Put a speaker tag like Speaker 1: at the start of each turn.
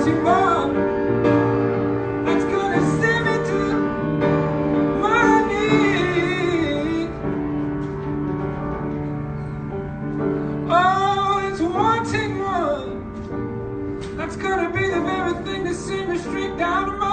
Speaker 1: wanting more. That's gonna send me to my knees. Oh, it's wanting more. That's gonna be the very thing that sends me straight down to my